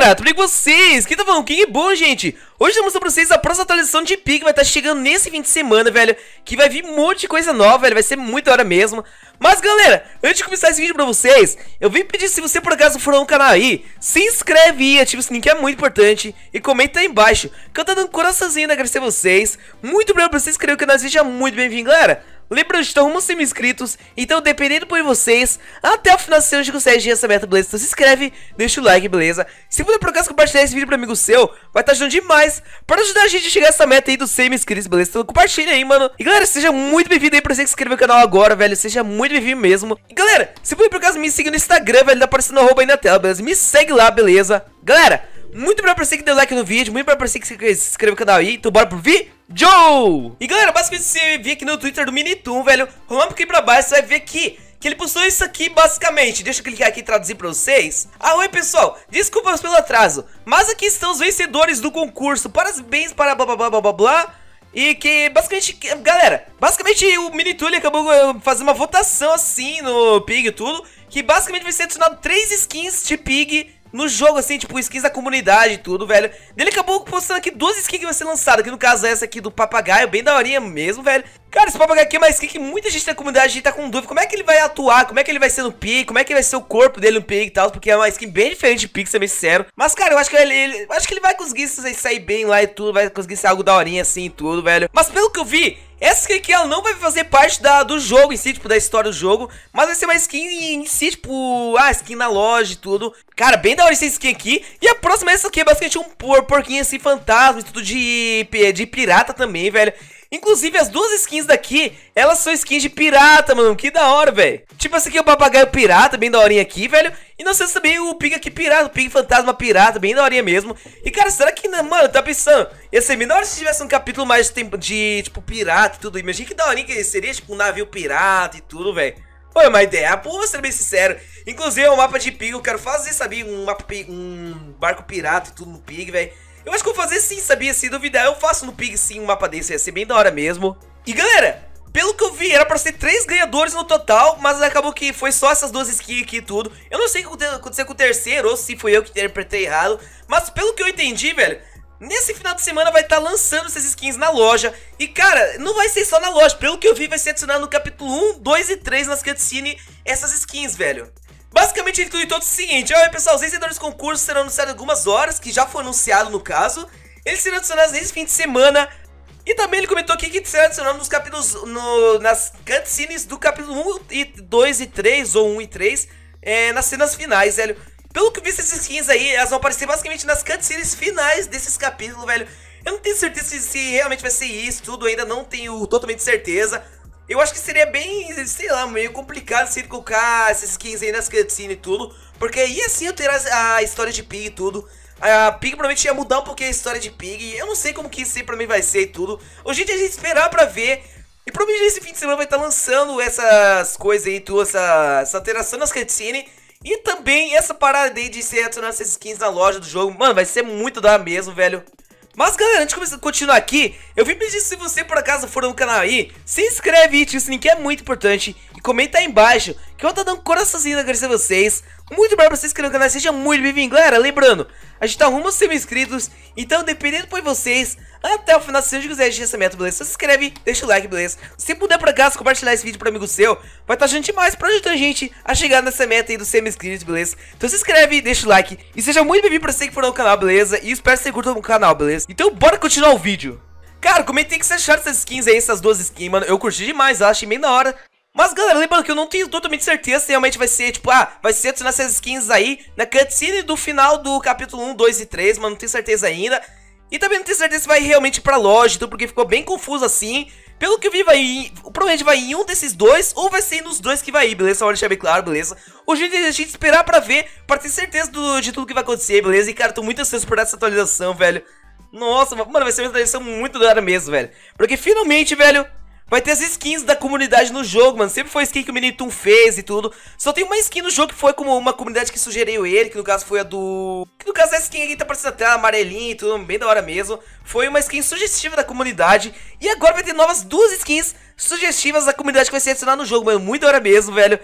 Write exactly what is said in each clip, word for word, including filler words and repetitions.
galera, tudo bem com vocês? Quem tá falando? Quem é bom, gente? Hoje eu vou mostrar pra vocês a próxima atualização de Pig que vai estar chegando nesse fim de semana, velho. Que vai vir um monte de coisa nova, velho, vai ser muito da hora mesmo. Mas galera, antes de começar esse vídeo pra vocês, eu vim pedir, se você por acaso for no canal aí, se inscreve aí, ativa o sininho que é muito importante. E comenta aí embaixo, que eu tô dando um coraçãozinho pra agradecer vocês. Muito obrigado por você se inscrever no canal, seja muito bem-vindo, galera. Lembrando que estão rumo a cem mil inscritos, então dependendo por vocês, até o final do ano a gente consegue essa meta, beleza? Então se inscreve, deixa o like, beleza? Se puder por acaso compartilhar esse vídeo para amigo seu, vai estar ajudando demais para ajudar a gente a chegar a essa meta aí dos cem mil inscritos, beleza? Então compartilha aí, mano. E galera, seja muito bem-vindo aí pra você que se inscreveu no canal agora, velho, seja muito bem-vindo mesmo. E galera, se puder por acaso me seguir no Instagram, velho, tá aparecendo o arroba aí na tela, beleza? Me segue lá, beleza? Galera, muito obrigado pra você que deu like no vídeo, muito obrigado pra você que se inscreveu no canal aí, então bora pro vídeo! Joe! E galera, basicamente você vir aqui no Twitter do Minitoon, velho, rolando aqui pra baixo, você vai ver aqui que ele postou isso aqui basicamente. Deixa eu clicar aqui e traduzir pra vocês. Ah, oi pessoal, desculpas pelo atraso, mas aqui estão os vencedores do concurso. Parabéns para blá blá blá blá blá blá. E que basicamente, galera, basicamente o Minitoon ele acabou fazendo uma votação assim no Pig e tudo, que basicamente vai ser adicionado três skins de Pig no jogo, assim, tipo, skins da comunidade e tudo, velho. Ele acabou postando aqui duas skins que vai ser lançadas, que no caso é essa aqui do papagaio, bem daorinha mesmo, velho. Cara, esse papagaio aqui é uma skin que muita gente da comunidade tá com dúvida. Como é que ele vai atuar, como é que ele vai ser no Pig, como é que vai ser o corpo dele no Pig e tal, porque é uma skin bem diferente de Pig, ser bem sincero. Mas, cara, eu acho que ele, ele, eu acho que ele vai conseguir sair bem lá e tudo, vai conseguir ser algo daorinha assim e tudo, velho. Mas pelo que eu vi, essa skin aqui, ela não vai fazer parte da, do jogo em si, tipo, da história do jogo, mas vai ser uma skin em si, tipo, ah, skin na loja e tudo. Cara, bem da hora essa skin aqui. E a próxima, essa aqui é basicamente um por, porquinho assim, fantasma e tudo de, de pirata também, velho. Inclusive, as duas skins daqui, elas são skins de pirata, mano. Que da hora, velho. Tipo, essa aqui é o papagaio pirata, bem daorinha aqui, velho. E não sei se também o Pig aqui pirata, o Pig fantasma pirata, bem daorinha mesmo. E, cara, será que, mano, tá pensando, ia ser melhor se tivesse um capítulo mais de, de tipo, pirata e tudo. Imagina que daorinha que seria, tipo, um navio pirata e tudo, velho. Foi uma ideia, pô, vou ser bem sincero. Inclusive, o mapa de Pig, eu quero fazer, sabia, um, mapa, um barco pirata e tudo no Pig, velho. Eu acho que eu vou fazer sim, sabia? Se duvidar, eu faço no Pig sim um mapa desse, ia ser bem da hora mesmo. E galera, pelo que eu vi, era pra ser três ganhadores no total, mas acabou que foi só essas duas skins aqui e tudo. Eu não sei o que aconteceu com o terceiro, ou se foi eu que interpretei errado, mas pelo que eu entendi, velho, nesse final de semana vai estar lançando essas skins na loja. E cara, não vai ser só na loja, pelo que eu vi vai ser adicionado no capítulo um, dois e três nas cutscenes essas skins, velho. Basicamente ele tweetou o seguinte: olha pessoal, os vencedores do concurso serão anunciados em algumas horas, que já foi anunciado no caso. Eles serão adicionados nesse fim de semana. E também ele comentou aqui que será adicionado nos capítulos, no, nas cutscenes do capítulo um, e dois e três, ou um e três, é, nas cenas finais, velho. Pelo que eu vi, essas skins aí, elas vão aparecer basicamente nas cutscenes finais desses capítulos, velho. Eu não tenho certeza se, se realmente vai ser isso, tudo ainda não tenho totalmente certeza. Eu acho que seria bem, sei lá, meio complicado assim de colocar essas skins aí nas cutscenes e tudo, porque aí assim eu teria a, a história de Pig e tudo. A Pig provavelmente ia mudar um pouquinho a história de Pig. Eu não sei como que isso aí pra mim vai ser e tudo. Hoje em dia a gente esperar pra ver. E provavelmente esse fim de semana vai estar lançando essas coisas aí, tudo, essa, essa alteração nas cutscenes. E também essa parada aí de ser adicionar essas skins na loja do jogo. Mano, vai ser muito da mesmo, velho. Mas galera, antes de começar, continuar aqui, eu vim pedir, se você por acaso for no canal aí, se inscreve aí, tio, sininho que é muito importante. E comenta aí embaixo, que eu tô dando um coraçãozinho pra agradecer vocês. Muito obrigado por se inscrever no canal, seja muito bem-vindo. Galera, lembrando, a gente tá rumo a cem mil inscritos, então dependendo por vocês, até o final, se você quiser assistir essa meta, beleza? Se inscreve, deixa o like, beleza? Se puder por acaso compartilhar esse vídeo para amigo seu, vai estar ajudando demais pra ajudar a gente a chegar nessa meta aí dos cem mil inscritos, beleza? Então se inscreve, deixa o like e seja muito bem-vindo pra você que for no canal, beleza? E espero que você curta o canal, beleza? Então bora continuar o vídeo. Cara, comentei que vocês acharam essas skins aí, essas duas skins, mano. Eu curti demais, eu achei bem da hora. Mas galera, lembrando que eu não tenho totalmente certeza se realmente vai ser, tipo, ah, vai ser adicionar essas skins aí na cutscene do final do capítulo um, dois e três, mano, não tenho certeza ainda. E também não tenho certeza se vai realmente ir pra loja, então, porque ficou bem confuso assim. Pelo que eu vi, vai ir, provavelmente vai em um desses dois, ou vai ser nos dois que vai ir, beleza? Só pra deixar bem claro, beleza? Hoje a gente esperar pra ver, pra ter certeza do, de tudo que vai acontecer, beleza? E cara, tô muito ansioso por essa atualização, velho. Nossa, mano, vai ser uma atualização muito da hora mesmo, velho. Porque finalmente, velho, vai ter as skins da comunidade no jogo, mano. Sempre foi a skin que o Minitoon fez e tudo. Só tem uma skin no jogo que foi como uma comunidade que sugeriu ele, que no caso foi a do... Que no caso é a skin aqui tá parecendo até amarelinha e tudo, bem da hora mesmo. Foi uma skin sugestiva da comunidade. E agora vai ter novas duas skins sugestivas da comunidade que vai ser adicionada no jogo, mano. Muito da hora mesmo, velho.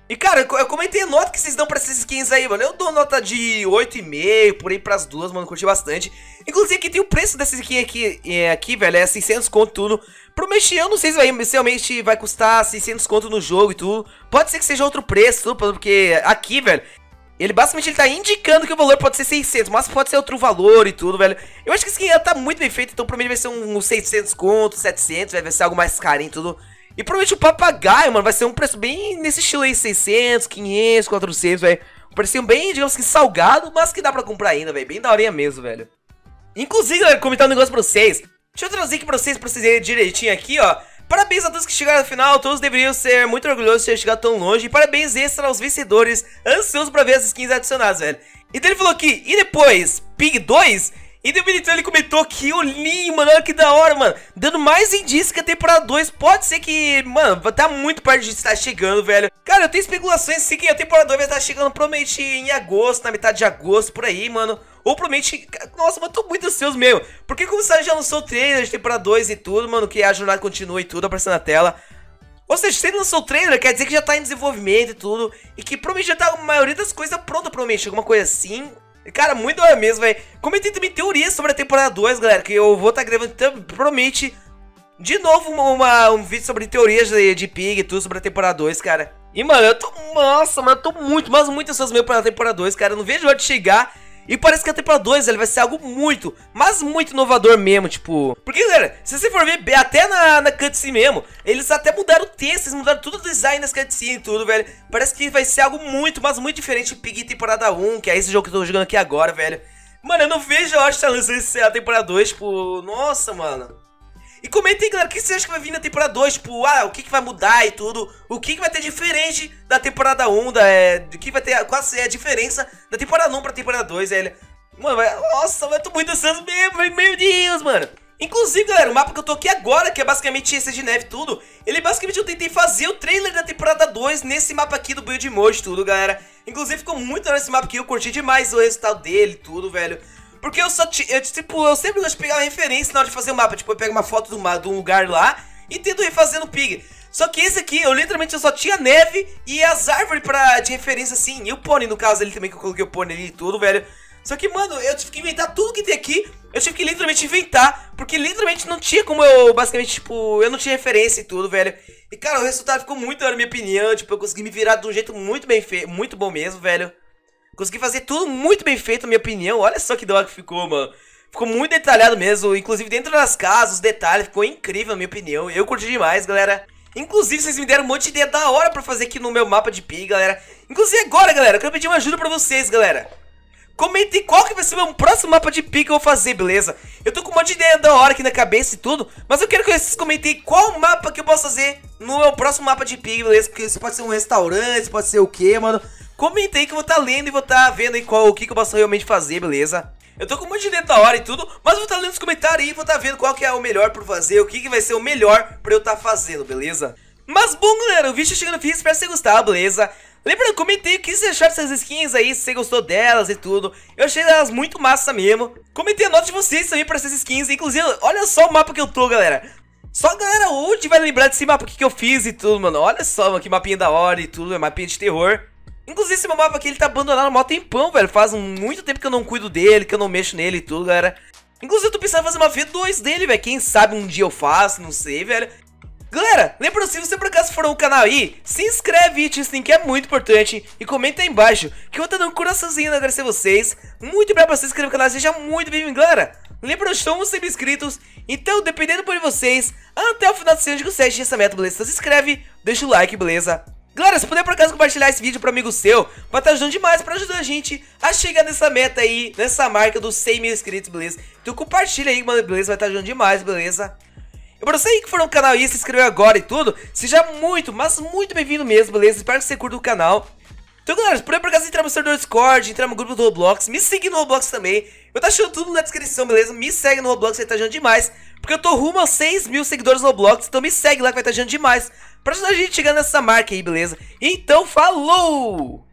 E cara, eu comentei a nota que vocês dão pra essas skins aí, mano. Eu dou nota de oito e meio, por aí pras duas, mano, curti bastante. Inclusive aqui tem o preço dessa skin aqui, é, aqui, velho, é seiscentos conto tudo. Prometi, eu não sei se, vai, se realmente vai custar seiscentos conto no jogo e tudo. Pode ser que seja outro preço, tudo, porque aqui, velho, ele basicamente ele tá indicando que o valor pode ser seiscentos, mas pode ser outro valor e tudo, velho. Eu acho que a skin tá muito bem feita, então provavelmente vai ser uns seiscentos conto, setecentos, vai ser algo mais carinho e tudo. E provavelmente o papagaio, mano, vai ser um preço bem nesse estilo aí, seiscentos, quinhentos, quatrocentos, velho. Um precinho bem, digamos que salgado, mas que dá pra comprar ainda, velho. Bem daorinha mesmo, velho. Inclusive, galera, comentar um negócio pra vocês. Deixa eu trazer aqui pra vocês, pra vocês verem direitinho aqui, ó. Parabéns a todos que chegaram ao final, todos deveriam ser muito orgulhosos de ter chegado tão longe. E parabéns extra aos vencedores, ansiosos pra ver as skins adicionadas, velho. Então ele falou aqui, e depois, Pig dois... E daí então ele comentou que o Lin, mano, olha que da hora, mano. Dando mais indício que a temporada dois pode ser que, mano, tá muito perto de estar chegando, velho. Cara, eu tenho especulações sim que a temporada dois vai estar chegando provavelmente em agosto, na metade de agosto, por aí, mano. Ou provavelmente, nossa, mano, tô muito ansioso mesmo. Porque como você já lançou o trailer de temporada dois e tudo, mano, que a jornada continua e tudo aparecendo na tela. Ou seja, se ele lançou o trailer, quer dizer que já tá em desenvolvimento e tudo. E que provavelmente já tá a maioria das coisas pronta, provavelmente, alguma coisa assim. Cara, muito da hora mesmo, velho. Comentei também teorias sobre a temporada dois, galera, que eu vou estar tá gravando, promete, de novo uma, uma, um vídeo sobre teorias de, de Pig e tudo sobre a temporada dois, cara. E, mano, eu tô, nossa, mano, eu tô muito, mas muito ansioso mesmo pela temporada dois, cara. Eu não vejo a hora de chegar. E parece que a temporada dois ele vai ser algo muito, mas muito inovador mesmo, tipo... Porque, galera, se você for ver até na, na cutscene mesmo, eles até mudaram o texto, eles mudaram tudo o design das cutscenes e tudo, velho. Parece que vai ser algo muito, mas muito diferente de Pig temporada um, que é esse jogo que eu tô jogando aqui agora, velho. Mano, eu não vejo a hora de estar lançando a temporada dois, tipo... Nossa, mano... E comenta aí, galera, o que você acha que vai vir na temporada dois? Tipo, ah, o que, que vai mudar e tudo. O que, que vai ter diferente da temporada um, da, é, do que vai ter, qual é a diferença da temporada um pra temporada dois, velho. Mano, vai, nossa, eu tô muito ansioso mesmo, meu Deus, mano. Inclusive, galera, o mapa que eu tô aqui agora, que é basicamente esse de neve e tudo, ele basicamente eu tentei fazer o trailer da temporada dois nesse mapa aqui do Build Mode tudo, galera. Inclusive ficou muito legal esse mapa aqui, eu curti demais o resultado dele tudo, velho. Porque eu só, eu, tipo, eu sempre gosto de pegar uma referência na hora de fazer o mapa. Tipo, eu pego uma foto de, uma, de um lugar lá e tento refazer no Pig. Só que esse aqui, eu literalmente eu só tinha neve e as árvores pra, de referência assim. E o pônei, no caso ali também, que eu coloquei o pônei ali e tudo, velho. Só que, mano, eu tive que inventar tudo que tem aqui. Eu tive que literalmente inventar, porque literalmente não tinha como eu, basicamente, tipo, eu não tinha referência e tudo, velho. E, cara, o resultado ficou muito, na minha opinião. Tipo, eu consegui me virar de um jeito muito bem feito, muito bom mesmo, velho. Consegui fazer tudo muito bem feito, na minha opinião. Olha só que da hora que ficou, mano. Ficou muito detalhado mesmo. Inclusive dentro das casas, os detalhes. Ficou incrível, na minha opinião. Eu curti demais, galera. Inclusive, vocês me deram um monte de ideia da hora pra fazer aqui no meu mapa de Pig, galera. Inclusive agora, galera, eu quero pedir uma ajuda pra vocês, galera. Comentem qual que vai ser o meu próximo mapa de Pig que eu vou fazer, beleza? Eu tô com um monte de ideia da hora aqui na cabeça e tudo. Mas eu quero que vocês comentem qual mapa que eu posso fazer no meu próximo mapa de Pig, beleza? Porque isso pode ser um restaurante, pode ser o quê, mano? Comentei que eu vou estar tá lendo e vou estar tá vendo aí qual, o que, que eu posso realmente fazer, beleza? Eu tô com um monte de ideia da hora e tudo, mas eu vou estar tá lendo nos comentários aí e vou estar tá vendo qual que é o melhor pra fazer, o que, que vai ser o melhor pra eu estar tá fazendo, beleza? Mas bom, galera, o vídeo chegando no fim, espero que você gostar, beleza? Lembrando, comentei o que você achou dessas skins aí, se você gostou delas e tudo. Eu achei elas muito massa mesmo. Comentei a nota de vocês também pra essas skins, inclusive, olha só o mapa que eu tô, galera. Só a galera hoje vai lembrar desse mapa aqui que eu fiz e tudo, mano. Olha só, mano, que mapinha da hora e tudo, é mapinha de terror. Inclusive esse meu mapa aqui, ele tá abandonado há mó tempão, velho. Faz muito tempo que eu não cuido dele, que eu não mexo nele e tudo, galera. Inclusive eu tô pensando em fazer uma V dois dele, velho. Quem sabe um dia eu faço, não sei, velho. Galera, lembra, se você por acaso for no canal aí, se inscreve, ativa o link, é muito importante. E comenta aí embaixo, que eu vou estar dando um coraçãozinho a agradecer vocês. Muito obrigado por você se inscrever no canal, seja muito bem-vindo, galera. Lembra, estamos sempre inscritos. Então, dependendo por vocês, até o final do vídeo, consegue essa meta, beleza? Então se inscreve, deixa o like, beleza? Galera, se puder por acaso compartilhar esse vídeo para amigo seu, vai estar ajudando demais para ajudar a gente a chegar nessa meta aí, nessa marca dos cem mil inscritos, beleza? Então compartilha aí, mano, beleza? Vai estar ajudando demais, beleza? E pra você aí que for no canal e se inscreveu agora e tudo, seja muito, mas muito bem-vindo mesmo, beleza? Espero que você curta o canal. Então, galera, se puder por acaso entrar no servidor do Discord, entrar no grupo do Roblox, me seguir no Roblox também. Eu tá achando tudo na descrição, beleza? Me segue no Roblox, vai estar ajudando demais. Porque eu tô rumo aos seis mil seguidores no Roblox, então me segue lá que vai estar ajudando demais pra ajudar a gente a chegar nessa marca aí, beleza? Então, falou!